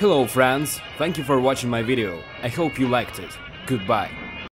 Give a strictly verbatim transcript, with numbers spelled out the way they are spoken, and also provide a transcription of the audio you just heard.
Hello friends, thank you for watching my video. I hope you liked it. Goodbye.